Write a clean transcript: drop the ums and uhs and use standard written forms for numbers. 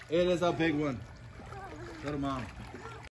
It is a big one. Go to mom.